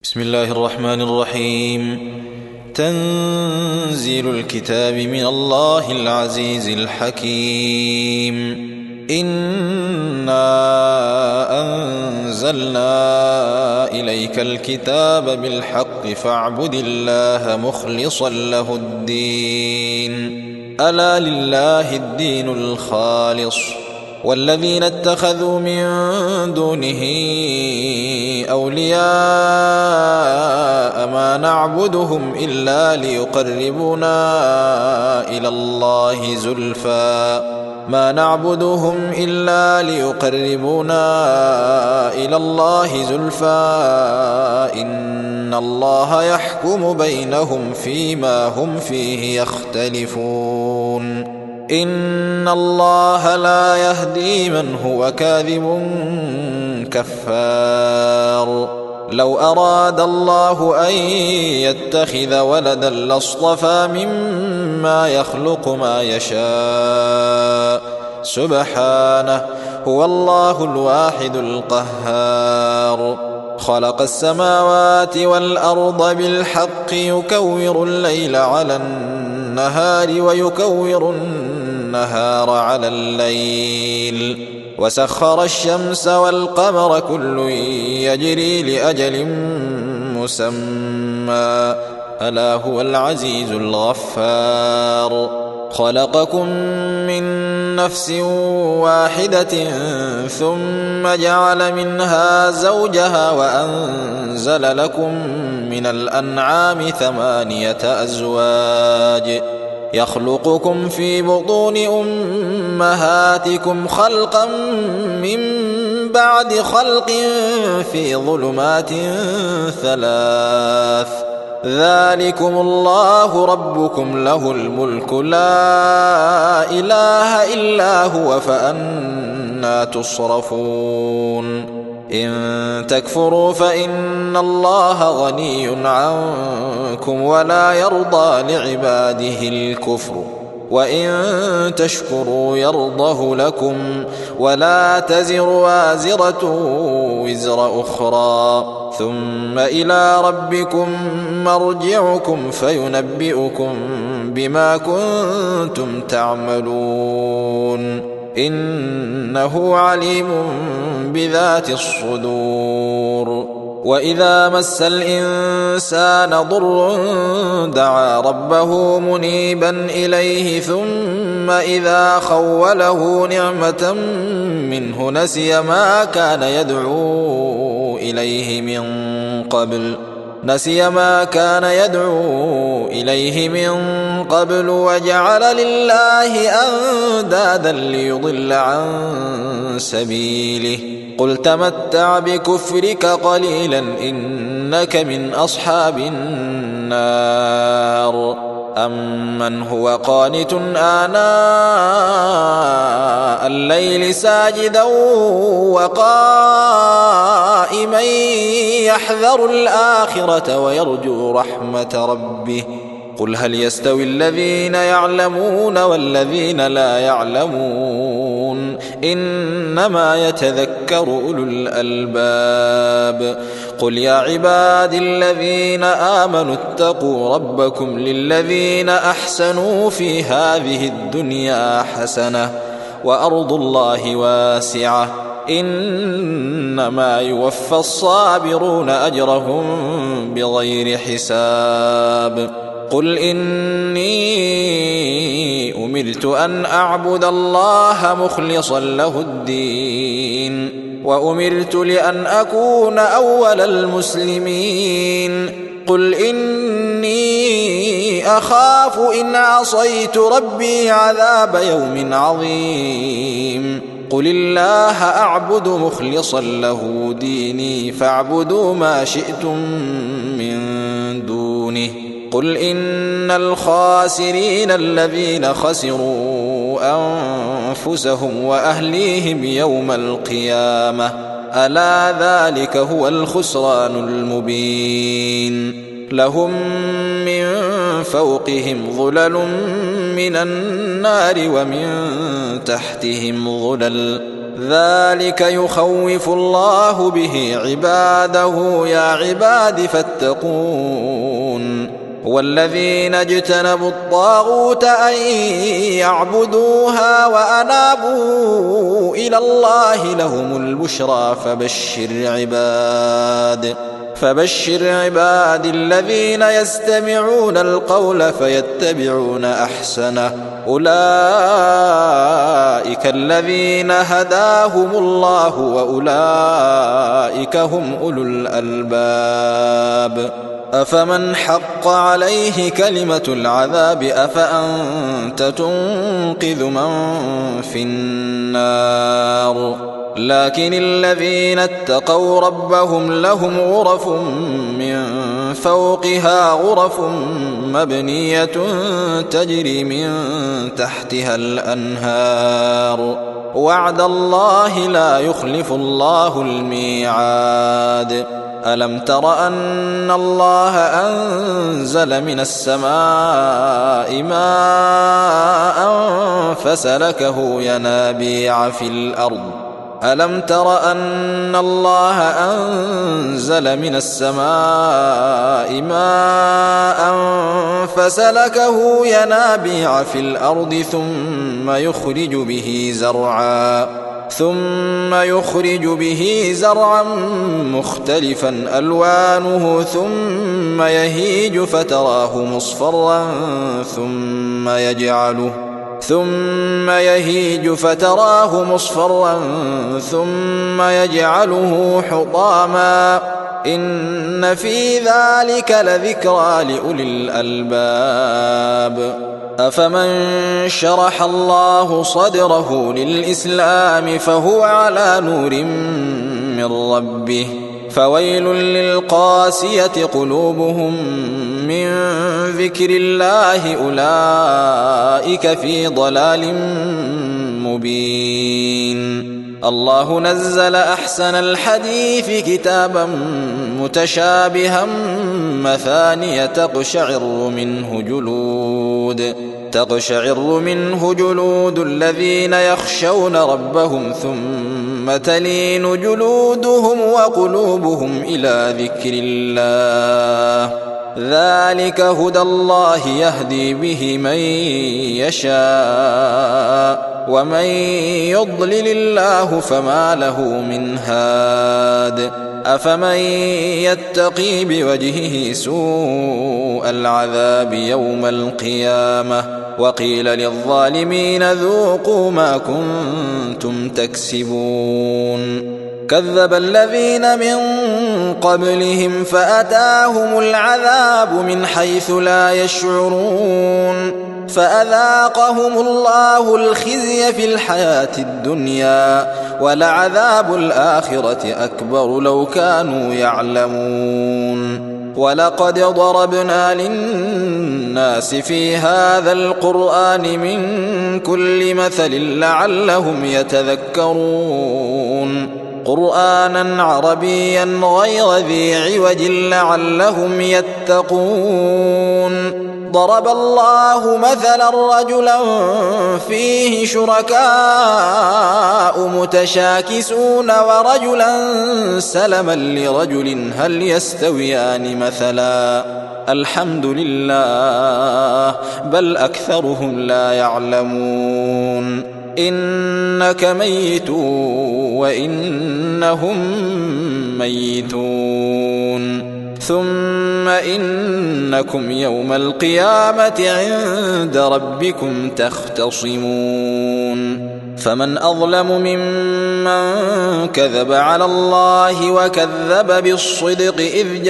بسم الله الرحمن الرحيم. تنزيل الكتاب من الله العزيز الحكيم. إنا أنزلنا إليك الكتاب بالحق فاعبد الله مخلصا له الدين. ألا لله الدين الخالص والذين اتخذوا من دونه أولياء ما نعبدهم إلا ليقربونا إلى الله زلفى إن الله يحكم بينهم فيما هم فيه يختلفون. إن الله لا يهدي من هو كاذب كفار. لو أراد الله أن يتخذ ولدا لاصطفى مما يخلق ما يشاء سبحانه هو الله الواحد القهار. خلق السماوات والأرض بالحق يكور الليل على النهار ويكور النهار على الليل وسخر الشمس والقمر كل يجري لأجل مسمى ألا هو العزيز الغفار. خلقكم من نفس واحدة ثم جعل منها زوجها وأنزل لكم من الأنعام 8 أزواج يخلقكم في بطون أمهاتكم خلقا من بعد خلق في ظلمات 3 ذلكم الله ربكم له الملك لا إله إلا هو فأنى تصرفون. إن تكفروا فإن الله غني عنكم ولا يرضى لعباده الكفر وإن تشكروا يرضه لكم ولا تزر وازرة وزر أخرى ثم إلى ربكم مرجعكم فينبئكم بما كنتم تعملون إنه عليم بذات الصدور. وإذا مس الإنسان ضر دعا ربه منيبا إليه ثم إذا خوله نعمة منه نسي ما كان يدعو إليه من قبل وجعل لله أندادا ليضل عن سبيله. قل تمتع بكفرك قليلا إنك من أصحاب النار. أمن هو قانت آناء الليل ساجدا وقائما يحذر الآخرة ويرجو رحمة ربه. قل هل يستوي الذين يعلمون والذين لا يعلمون إنما يتذكر أولو الألباب. قل يا عباد الذين آمنوا اتقوا ربكم للذين أحسنوا في هذه الدنيا حسنة وأرض الله واسعة إنما يوفى الصابرون أجرهم بغير حساب. قل إني أمرت أن أعبد الله مخلصا له الدين وأمرت لأن أكون أول المسلمين. قل إني أخاف إن عصيت ربي عذاب يوم عظيم. قل الله أعبد مخلصا له ديني فاعبدوا ما شئتم من دونه. قل إن الخاسرين الذين خسروا أنفسهم وأهليهم يوم القيامة ألا ذلك هو الخسران المبين. لهم من فوقهم ظلل من النار ومن تحتهم ظلل ذلك يخوف الله به عباده يا عباد فاتقون والذين اجتنبوا الطاغوت أن يعبدوها وأنابوا إلى الله لهم البشرى فبشر عباد الذين يستمعون القول فيتبعون أحسنه أولئك الذين هداهم الله وأولئك هم أولو الألباب أفمن حق عليه كلمة العذاب أفأنت تنقذ من في النار لكن الذين اتقوا ربهم لهم غرف من فوقها غرف مبنية تجري من تحتها الأنهار وعد الله لا يخلف الله الميعاد ألم تر أن الله أنزل من السماء ماء فسلكه ينابيع في الأرض ألم تر أن الله أنزل من السماء ماء فسلكه ينابيع في الأرض ثم يخرج به زرعا مختلفا ألوانه ثم يهيج فتراه مصفرا ثم يجعله حطاما إن في ذلك لذكرى لأولي الألباب أفمن شرح الله صدره للإسلام فهو على نور من ربه فويل للقاسية قلوبهم من ذكر الله أولئك في ضلال مبين الله نزل أحسن الحديث كتابا متشابها مثانية تقشعر منه جلود الذين يخشون ربهم ثم تلين جلودهم وقلوبهم إلى ذكر الله ذلك هدى الله يهدي به من يشاء ومن يضلل الله فما له من هاد أفمن يتقي بوجهه سوء العذاب يوم القيامة وقيل للظالمين ذوقوا ما كنتم تكسبون كذب الذين من قبلهم فأتاهم العذاب من حيث لا يشعرون فأذاقهم الله الخزي في الحياة الدنيا ولعذاب الآخرة أكبر لو كانوا يعلمون ولقد ضربنا للناس في هذا القرآن من كل مثل لعلهم يتذكرون قرآنا عربيا غير ذي عوج لعلهم يتقون ضرب الله مثلا رجلا فيه شركاء متشاكسون ورجلا سلما لرجل هل يستويان مثلا الحمد لله بل أكثرهم لا يعلمون إنك ميت وإنهم ميتون ثم إنكم يوم القيامة عند ربكم تختصمون فمن أظلم ممن كذب على الله وكذب بالصدق إذ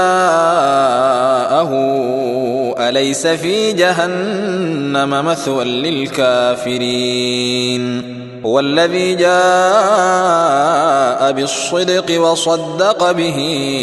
جاءه أليس في جهنم مثوى للكافرين والذي جاء بالصدق وصدق به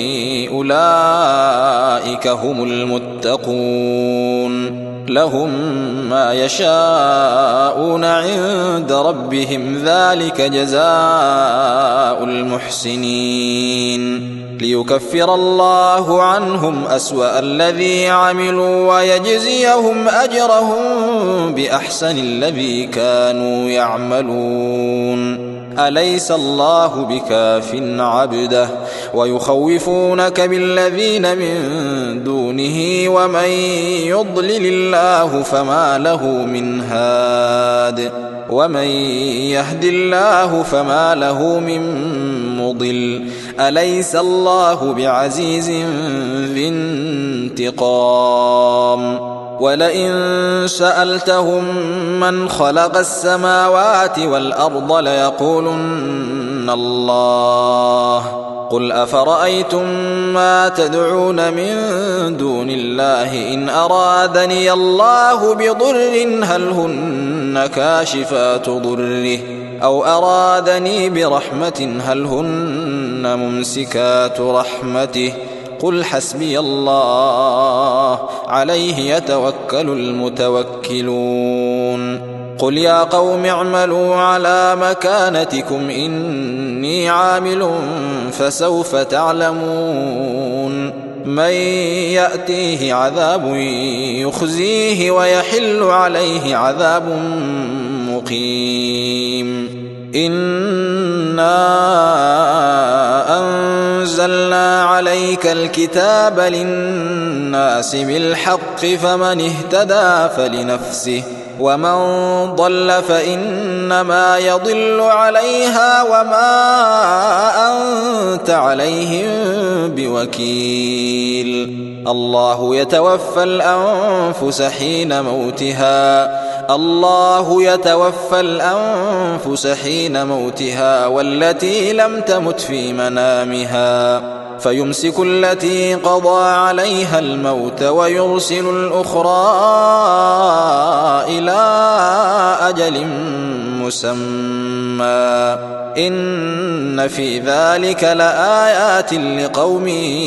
أولئك هم المتقون لهم ما يشاءون عند ربهم ذلك جزاء المحسنين ليكفر الله عنهم أسوأ الذي عملوا ويجزيهم أجرهم بأحسن الذي كانوا يعملون. أليس الله بكاف عبده ويخوفونك بالذين من دونه ومن يضلل الله فما له من هاد ومن يهد الله فما له من مضل. أليس الله بعزيز ذي انتقام. ولئن سألتهم من خلق السماوات والأرض ليقولن الله. قل أفرأيتم ما تدعون من دون الله إن أرادني الله بضر هل هن كاشفات ضره أو أرادني برحمة هل هن ممسكات رحمته قل حسبي الله عليه يتوكل المتوكلون. قل يا قوم اعملوا على مكانتكم إني عامل فسوف تعلمون من يأتيه عذاب يخزيه ويحل عليه عذاب مقيم. إنا أنزلنا عليك الكتاب للناس بالحق فمن اهتدى فلنفسه ومن ضل فإنما يضل عليها وما أنت عليهم بوكيل. الله يتوفى الأنفس حين موتها والتي لم تمت في منامها فيمسك التي قضى عليها الموت ويرسل الأخرى إلى أجل مسمى إن في ذلك لآيات لقوم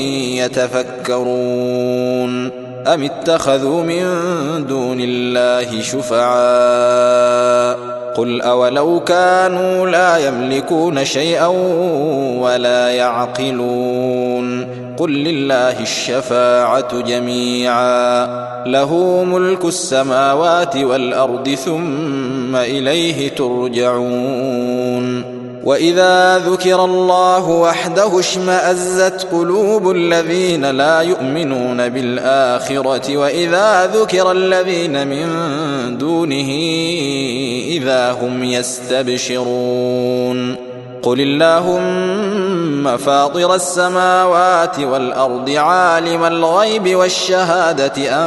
يتفكرون. أم اتخذوا من دون الله شفعاء قل أولو كانوا لا يملكون شيئا ولا يعقلون قل لله الشفاعة جميعا له ملك السماوات والأرض ثم إليه ترجعون. وإذا ذكر الله وحده اشمأزت قلوب الذين لا يؤمنون بالآخرة وإذا ذكر الذين من دونه إذا هم يستبشرون. قل اللهم فاطر السماوات والأرض عالم الغيب والشهادة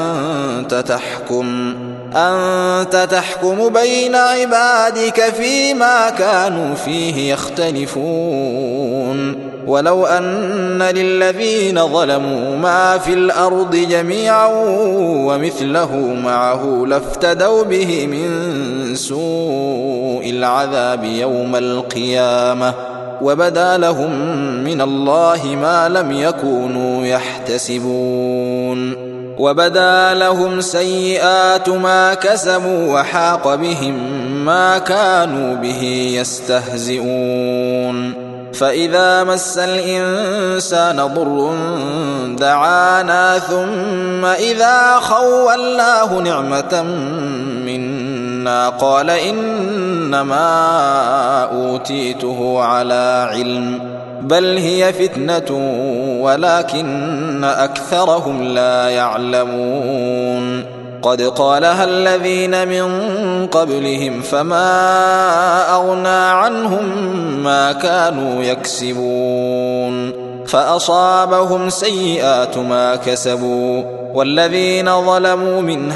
أنت تحكم بين عبادك فيما كانوا فيه يختلفون. ولو أن للذين ظلموا ما في الأرض جميعا ومثله معه لافتدوا به من سوء العذاب يوم القيامة وبدا لهم من الله ما لم يكونوا يحتسبون. وبدا لهم سيئات ما كسبوا وحاق بهم ما كانوا به يستهزئون. فإذا مس الإنسان ضر دعانا ثم إذا خولناه نعمة منا قال إنما أوتيته على علم بل هي فتنة ولكن أكثرهم لا يعلمون. قد قالها الذين من قبلهم فما أغنى عنهم ما كانوا يكسبون فأصابهم سيئات ما كسبوا والذين ظلموا من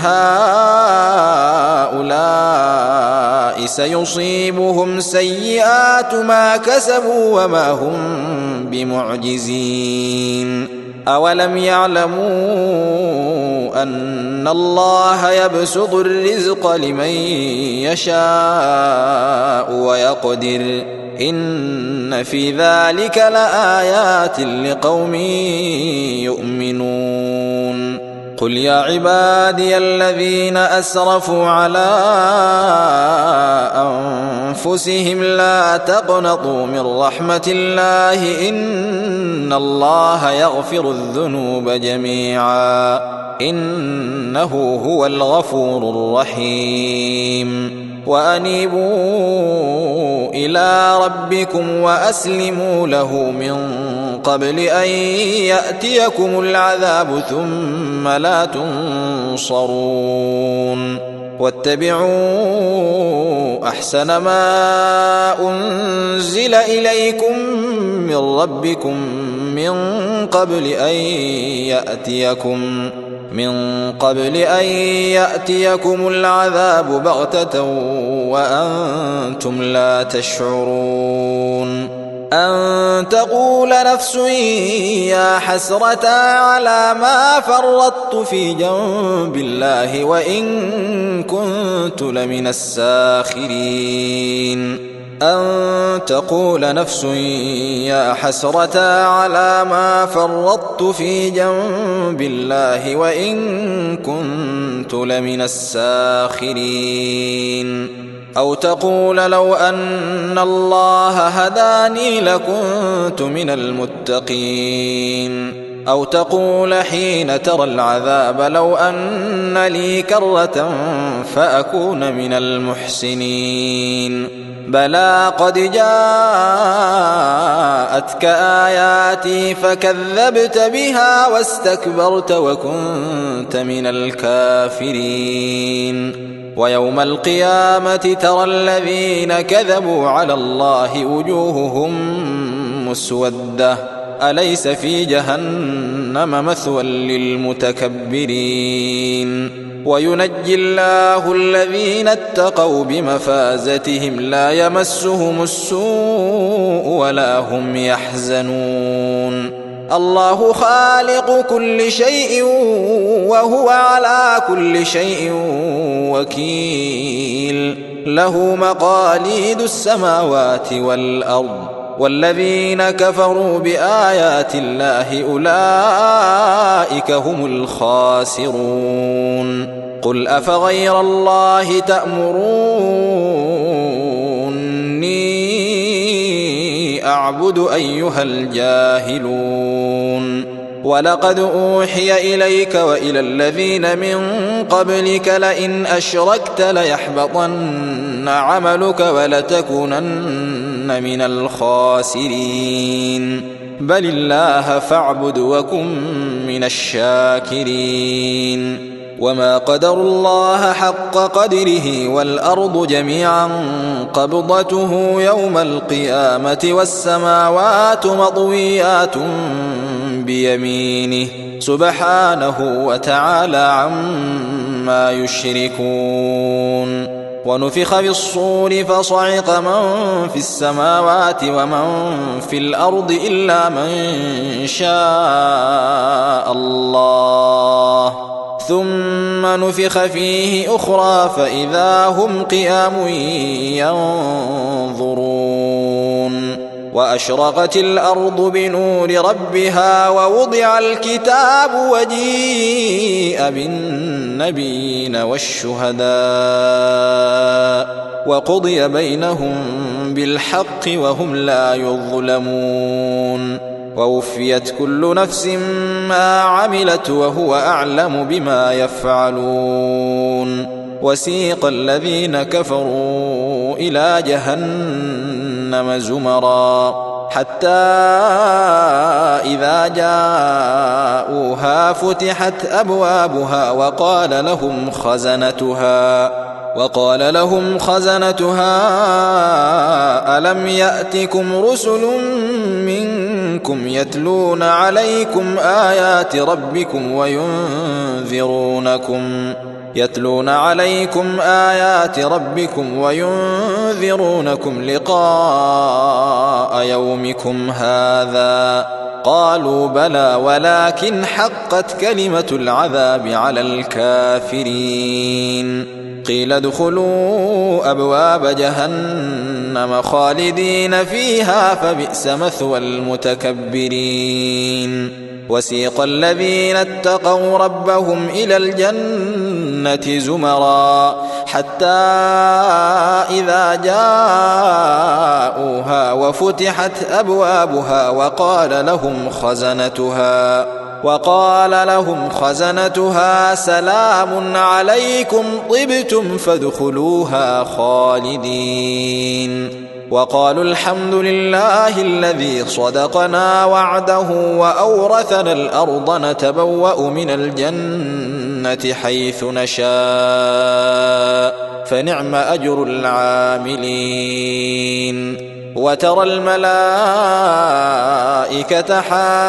هؤلاء سيصيبهم سيئات ما كسبوا وما هم بمعجزين. أولم يعلموا أن الله يبسط الرزق لمن يشاء ويقدر إن في ذلك لآيات لقوم يؤمنون. قل يا عبادي الذين أسرفوا على أنفسهم لا تقنطوا من رحمة الله إن الله يغفر الذنوب جميعا إنه هو الغفور الرحيم وأنيبوا إلى ربكم وأسلموا له من قبل أن يأتيكم العذاب ثم لا تنصرون واتبعوا أحسن ما أنزل إليكم من ربكم من قبل أن يأتيكم العذاب بغتة وأنتم لا تشعرون أن تقول نفس يا حسرة على ما فرطت في جنب الله وإن كنت لمن الساخرين أن تقول نفس يا حسرة على ما فرطت في جنب الله وإن كنت لمن الساخرين أو تقول لو أن الله هداني لكنت من المتقين أو تقول حين ترى العذاب لو أن لي كرة فأكون من المحسنين بلى قد جاءتك آياتي فكذبت بها واستكبرت وكنت من الكافرين ويوم القيامة ترى الذين كذبوا على الله وجوههم مسودة أليس في جهنم مثوى للمتكبرين وينجي الله الذين اتقوا بمفازتهم لا يمسهم السوء ولا هم يحزنون الله خالق كل شيء وهو على كل شيء وكيل له مقاليد السماوات والأرض والذين كفروا بآيات الله أولئك هم الخاسرون قل أفغير الله تأمروني أعبد أيها الجاهلون ولقد أوحي إليك وإلى الذين من قبلك لئن أشركت ليحبطن عملك ولتكونن من الخاسرين بل الله فاعبد وكن من الشاكرين وما قدروا الله حق قدره والأرض جميعا قبضته يوم القيامة والسماوات مطويات بيمينه سبحانه وتعالى عما يشركون ونفخ في الصور فصعق من في السماوات ومن في الأرض إلا من شاء الله ثم نفخ فيه أخرى فإذا هم قيام ينظرون وأشرقت الأرض بنور ربها ووضع الكتاب وجيء بالنبيين والشهداء وقضي بينهم بالحق وهم لا يظلمون ووفيت كل نفس ما عملت وهو أعلم بما يفعلون وسيق الذين كفروا إلى جهنم زمرا حتى إذا جاءوها فتحت أبوابها وقال لهم خزنتها ألم يأتكم رسل منكم يتلون عليكم آيات ربكم وينذرونكم لقاء يومكم هذا قالوا بلى ولكن حقت كلمة العذاب على الكافرين قيل ادخلوا أبواب جهنم جهنم خالدين فيها فبئس مثوى المتكبرين وسيق الذين اتقوا ربهم إلى الجنة زمرا حتى إذا جاءوها وفتحت أبوابها وقال لهم خزنتها سلام عليكم طبتم فادخلوها خالدين وقالوا الحمد لله الذي صدقنا وعده وأورثنا الأرض نتبوأ من الجنة حيث نشاء فنعم أجر العاملين وترى الملائكة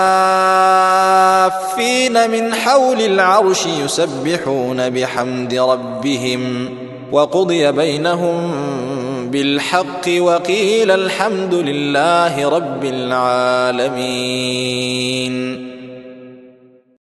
حافين من حول العرش يسبحون بحمد ربهم وقضي بينهم بالحق وقيل الحمد لله رب العالمين